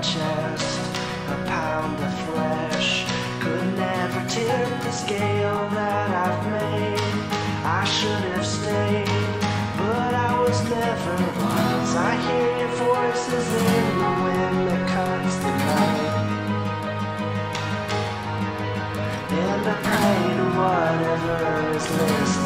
chest, a pound of flesh could never tip the scale that I've made. I should have stayed, but I was never once. I hear your voices in the wind that cuts the night, and I pray to whatever is listening.